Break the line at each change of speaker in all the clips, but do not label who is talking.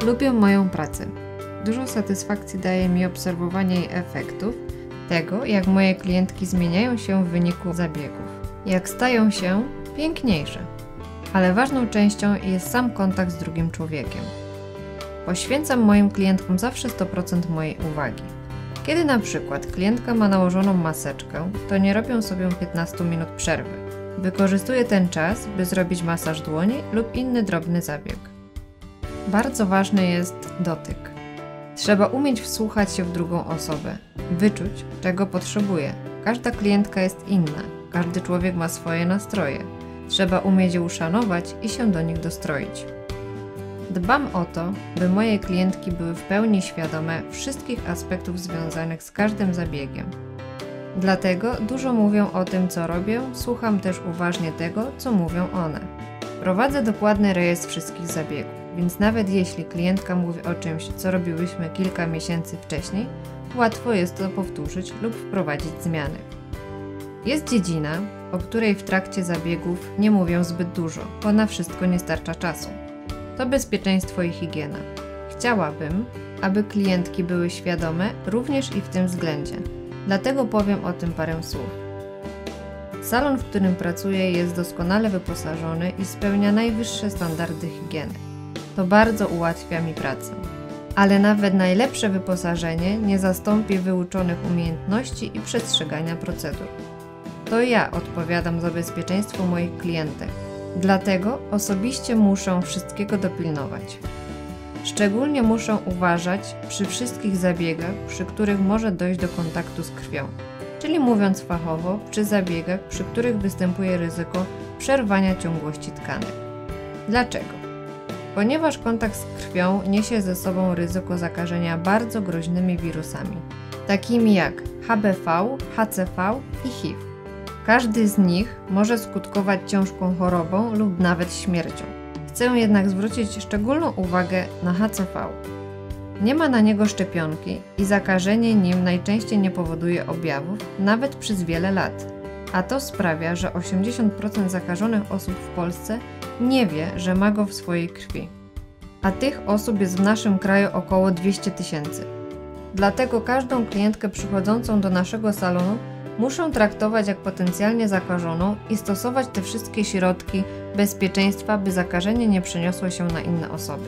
Lubię moją pracę. Dużo satysfakcji daje mi obserwowanie jej efektów, tego jak moje klientki zmieniają się w wyniku zabiegów, jak stają się piękniejsze. Ale ważną częścią jest sam kontakt z drugim człowiekiem. Poświęcam moim klientkom zawsze 100% mojej uwagi. Kiedy na przykład klientka ma nałożoną maseczkę, to nie robią sobie 15 minut przerwy. Wykorzystuję ten czas, by zrobić masaż dłoni lub inny drobny zabieg. Bardzo ważny jest dotyk. Trzeba umieć wsłuchać się w drugą osobę, wyczuć, czego potrzebuje. Każda klientka jest inna, każdy człowiek ma swoje nastroje. Trzeba umieć je uszanować i się do nich dostroić. Dbam o to, by moje klientki były w pełni świadome wszystkich aspektów związanych z każdym zabiegiem. Dlatego dużo mówię o tym, co robię, słucham też uważnie tego, co mówią one. Prowadzę dokładny rejestr wszystkich zabiegów, więc nawet jeśli klientka mówi o czymś, co robiłyśmy kilka miesięcy wcześniej, łatwo jest to powtórzyć lub wprowadzić zmiany. Jest dziedzina, o której w trakcie zabiegów nie mówię zbyt dużo, bo na wszystko nie starcza czasu. To bezpieczeństwo i higiena. Chciałabym, aby klientki były świadome również i w tym względzie. Dlatego powiem o tym parę słów. Salon, w którym pracuję, jest doskonale wyposażony i spełnia najwyższe standardy higieny. To bardzo ułatwia mi pracę. Ale nawet najlepsze wyposażenie nie zastąpi wyuczonych umiejętności i przestrzegania procedur. To ja odpowiadam za bezpieczeństwo moich klientek. Dlatego osobiście muszę wszystkiego dopilnować. Szczególnie muszę uważać przy wszystkich zabiegach, przy których może dojść do kontaktu z krwią, czyli mówiąc fachowo, przy zabiegach, przy których występuje ryzyko przerwania ciągłości tkanek. Dlaczego? Ponieważ kontakt z krwią niesie ze sobą ryzyko zakażenia bardzo groźnymi wirusami, takimi jak HBV, HCV i HIV. Każdy z nich może skutkować ciężką chorobą lub nawet śmiercią. Chcę jednak zwrócić szczególną uwagę na HCV. Nie ma na niego szczepionki i zakażenie nim najczęściej nie powoduje objawów, nawet przez wiele lat. A to sprawia, że 80% zakażonych osób w Polsce nie wie, że ma go w swojej krwi. A tych osób jest w naszym kraju około 200 000. Dlatego każdą klientkę przychodzącą do naszego salonu muszą traktować jak potencjalnie zakażoną i stosować te wszystkie środki bezpieczeństwa, by zakażenie nie przeniosło się na inne osoby.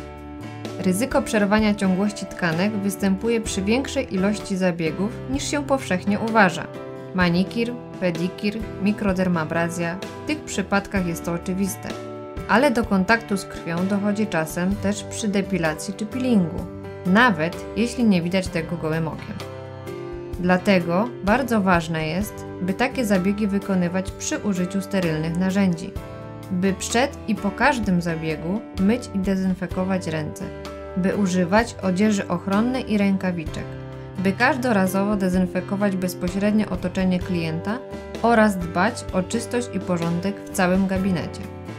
Ryzyko przerwania ciągłości tkanek występuje przy większej ilości zabiegów niż się powszechnie uważa. Manikir, pedikir, mikrodermabrazja – w tych przypadkach jest to oczywiste. Ale do kontaktu z krwią dochodzi czasem też przy depilacji czy peelingu, nawet jeśli nie widać tego gołym okiem. Dlatego bardzo ważne jest, by takie zabiegi wykonywać przy użyciu sterylnych narzędzi, by przed i po każdym zabiegu myć i dezynfekować ręce, by używać odzieży ochronnej i rękawiczek, by każdorazowo dezynfekować bezpośrednie otoczenie klienta oraz dbać o czystość i porządek w całym gabinecie.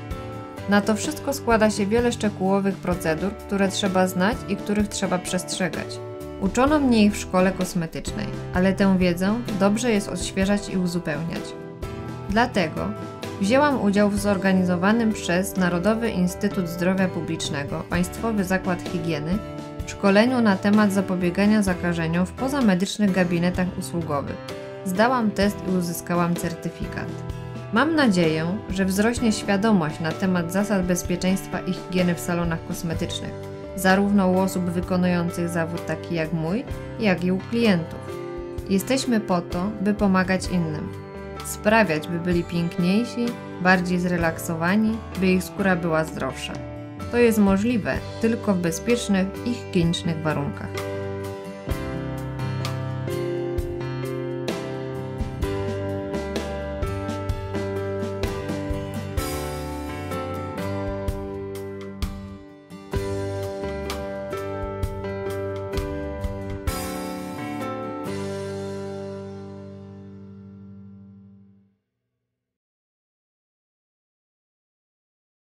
Na to wszystko składa się wiele szczegółowych procedur, które trzeba znać i których trzeba przestrzegać. Uczono mnie ich w szkole kosmetycznej, ale tę wiedzę dobrze jest odświeżać i uzupełniać. Dlatego wzięłam udział w zorganizowanym przez Narodowy Instytut Zdrowia Publicznego Państwowy Zakład Higieny szkoleniu na temat zapobiegania zakażeniom w pozamedycznych gabinetach usługowych. Zdałam test i uzyskałam certyfikat. Mam nadzieję, że wzrośnie świadomość na temat zasad bezpieczeństwa i higieny w salonach kosmetycznych, zarówno u osób wykonujących zawód taki jak mój, jak i u klientów. Jesteśmy po to, by pomagać innym, sprawiać, by byli piękniejsi, bardziej zrelaksowani, by ich skóra była zdrowsza. To jest możliwe tylko w bezpiecznych i higienicznych warunkach.